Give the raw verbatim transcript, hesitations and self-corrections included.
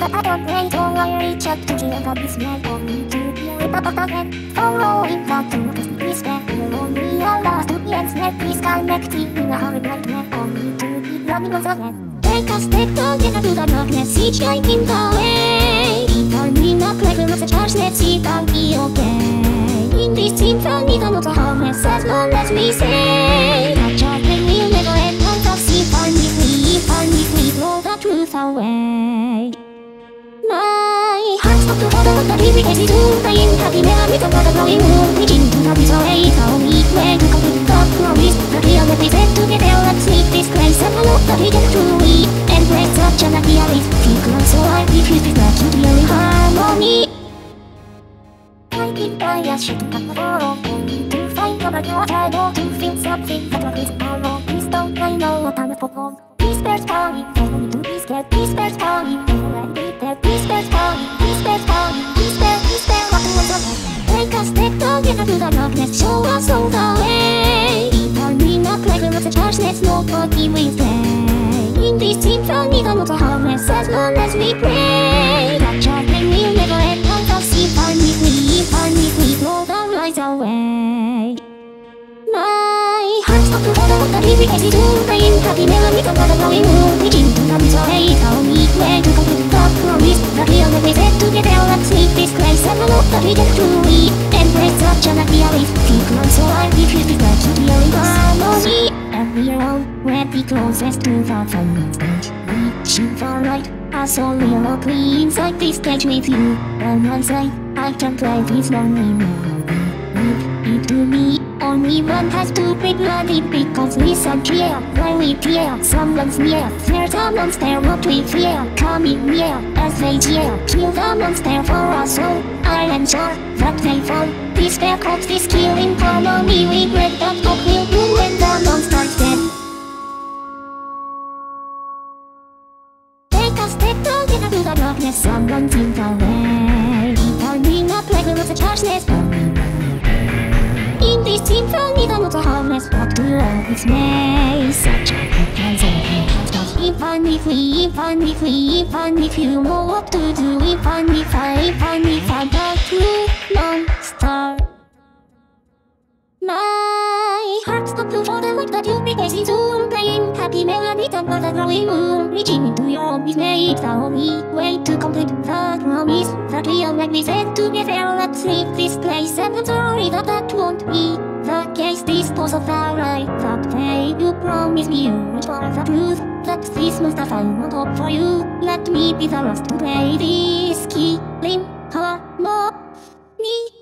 I don't wait till I reach out to the end of this night. Only to be with up again. Following that to cause we spend here only a lost to the ends. Net disconnecting in a hurried nightmare. Only to be running once again. Take a step together to the darkness, each light in the way. Turning up like a charge, let's see if I'll be okay. In this symphony, the notes are harmless as long as we say that charging will never end. Once I see, find me free, find me free, blow the truth away. My heart stopped to follow the lyric as it would. I am happy memories of the glowing moon, reaching to the misery. Tell me where to complete the promise. The real represent together, let's leave this place and look the hidden truly. Embrace such an idealist. Feel close so I refuse this not to deal in harmony. I keep by a shit at the door, only to find covered water, or to feel something that was tomorrow. Please don't I know what I'm for. Please bear coming, tell me to be scared. Please bear coming, never let me there. Please bear coming, please bear coming, please bear, please bear what you want to. Take a step together to the darkness, show us all the way. Turning up like a rocket charge, let's nobody will stay. In this symphony, the notes are harmless as long as we pray. That charging will never end. Once I see, find me free, find me free, blow the lies away. My heart stopped to follow the lyric as it would. I am happy memories of the glowing moon, reaching to the misery. Tell me where to complete the promise. The real represent together, let's leave this place and look the hidden truly. Embrace such an idealist. Feel close so I refuse this not to deal in harmony. And we are all ready closest to the final stage. Reaching for right, a soul lyrically inside this stage with you. On one side, I can play this lonely melody. Leave it to me. Only one has to be bloody because listen here, when we tear, someone's near. There's a monster what we fear, coming near, as they jeer. Kill the monster for us all, I am sure that they fall. Despair caught this killing harmony, we break that hope will bloom when the monster's dead. Take a step together to the darkness, someone's in the way. Turning up like a rocket charge, let's go. In this symphony, the notes are harmless, but to all its may. Such a good even if we, even if we, even if you know what to do, even if I, even if I'm the true monster. My heart stopped to fall like that you because it's all playing happy melodies under the glowing moon, reaching into your arms, made the only way to complete the promise. That real make me said together, let's leave this place. And I'm sorry that that won't be the case. Dispose of the right that day you promised me. You for the truth that this must have found hope for you. Let me be the last to play this killing harmony.